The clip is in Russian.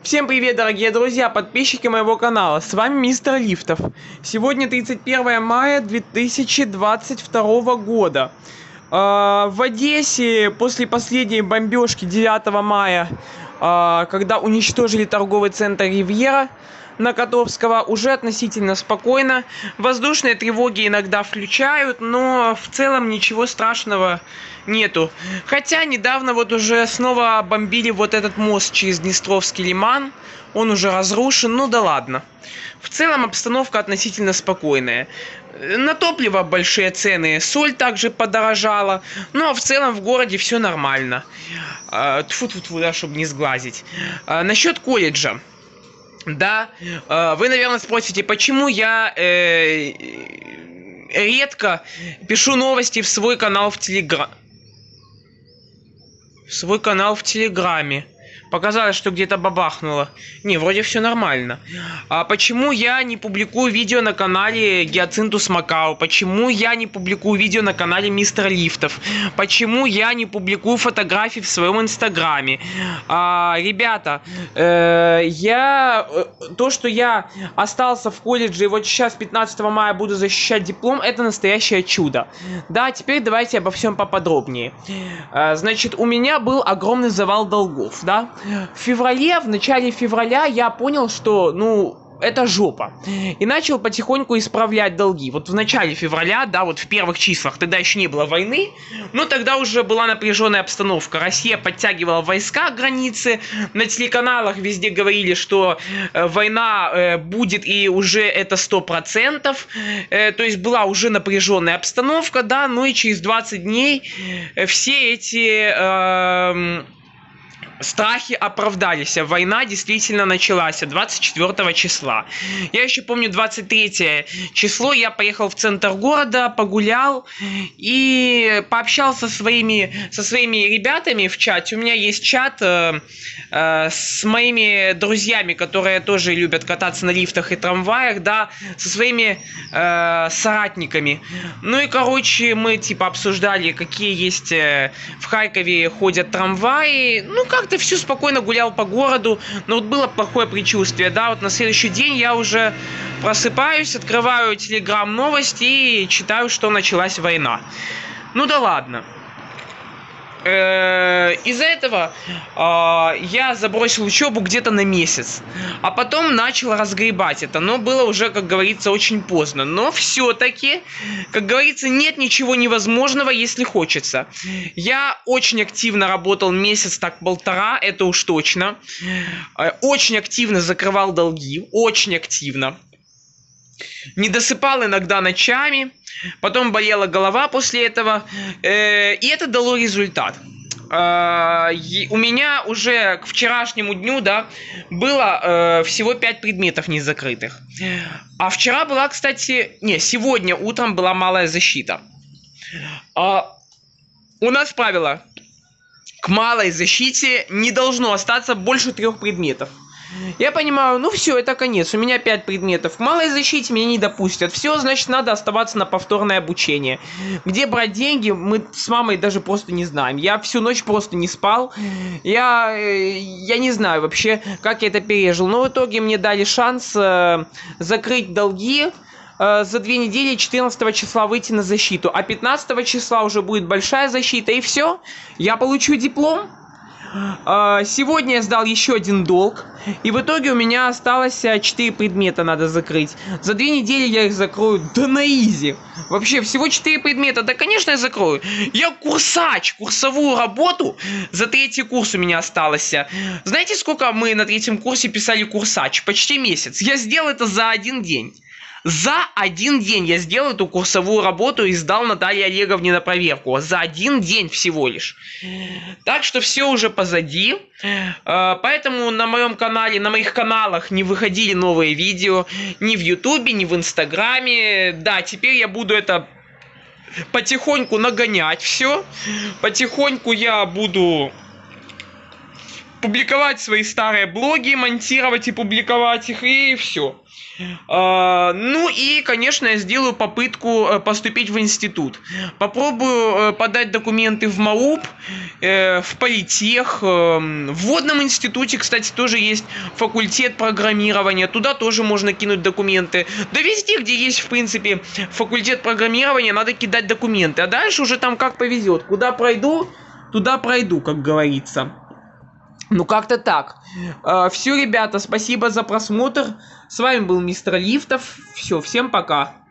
Всем привет, дорогие друзья, подписчики моего канала, с вами Мистер Лифтов. Сегодня 31 мая 2022 года. В Одессе после последней бомбежки 9 мая, когда уничтожили торговый центр Ривьера на Котовского, уже относительно спокойно. Воздушные тревоги иногда включают, но в целом ничего страшного нету. Хотя недавно вот уже снова бомбили вот этот мост через Днестровский лиман. Он уже разрушен, ну да ладно. В целом обстановка относительно спокойная. На топливо большие цены, соль также подорожала. Ну а в целом в городе все нормально. Тьфу-тьфу-тьфу, да, чтобы не сглазить. Насчет колледжа. Да, вы, наверное, спросите, почему я редко пишу новости в свой канал в Телеграме. Показалось, что где-то бабахнуло. Не, вроде все нормально. А почему я не публикую видео на канале Гиацинтус Макао? Почему я не публикую видео на канале Мистер Лифтов? Почему я не публикую фотографии в своем инстаграме? Ребята, то, что я остался в колледже и вот сейчас 15 мая буду защищать диплом, это настоящее чудо. Да, теперь давайте обо всем поподробнее. Значит, у меня был огромный завал долгов, да? В начале февраля я понял, что, это жопа. И начал потихоньку исправлять долги. Вот в начале февраля, да, вот в первых числах, тогда еще не было войны, но тогда уже была напряженная обстановка. Россия подтягивала войска к границе, на телеканалах везде говорили, что война будет, и уже это 100%. То есть была уже напряженная обстановка, да, ну и через 20 дней все эти... страхи оправдались. Война действительно началась 24 числа. Я еще помню 23 число. Я поехал в центр города, погулял и пообщался со своими ребятами в чате. У меня есть чат с моими друзьями, которые тоже любят кататься на лифтах и трамваях, да, со своими соратниками. Ну и, короче, мы типа обсуждали, какие есть в Харькове ходят трамваи. Ну, как-то все спокойно гулял по городу, но вот было плохое предчувствие, да, вот на следующий день я уже просыпаюсь, открываю Телеграм новости и читаю, что началась война. Ну да ладно. Из-за этого я забросил учебу где-то на месяц, а потом начал разгребать это, но было уже, как говорится, очень поздно. Но все-таки, как говорится, нет ничего невозможного, если хочется. Я очень активно работал месяц, так полтора, это уж точно. Очень активно закрывал долги, очень активно. Не досыпал иногда ночами, потом болела голова после этого, и это дало результат. У меня уже к вчерашнему дню, да, было всего 5 предметов незакрытых. А вчера была, кстати, сегодня утром была малая защита. У нас правило: к малой защите не должно остаться больше 3 предметов. Я понимаю, все, это конец, у меня 5 предметов. К малой защите меня не допустят. Все, значит, надо оставаться на повторное обучение. Где брать деньги, мы с мамой даже просто не знаем. Я всю ночь просто не спал. Я не знаю вообще, как я это пережил. Но в итоге мне дали шанс закрыть долги. За 2 недели 14 числа выйти на защиту. А 15 числа уже будет большая защита. И все, я получу диплом. Сегодня я сдал еще один долг, и в итоге у меня осталось 4 предмета надо закрыть. За 2 недели я их закрою, да на изи. Вообще, всего 4 предмета, да конечно я закрою. Я курсач, курсовую работу за 3-й курс у меня осталось. Знаете, сколько мы на 3-м курсе писали курсач? Почти месяц. Я сделал это за 1 день. За 1 день я сделал эту курсовую работу и сдал Наталье Олеговне на проверку. За 1 день всего лишь. Так что все уже позади. Поэтому на моем канале, на моих каналах не выходили новые видео. Ни в Ютубе, ни в Инстаграме. Да, теперь я буду это потихоньку нагонять все. Потихоньку я буду публиковать свои старые блоги, монтировать и публиковать их, и все. Ну и, конечно, я сделаю попытку поступить в институт. Попробую подать документы в МАУП, в Политех, в водном институте, кстати, тоже есть факультет программирования. Туда тоже можно кинуть документы. Да везде, где есть, в принципе, факультет программирования, надо кидать документы. А дальше уже там как повезет. Куда пройду, туда пройду, как говорится. Ну, как-то так. Все, ребята, спасибо за просмотр. С вами был мистер Лифтов. Все, всем пока.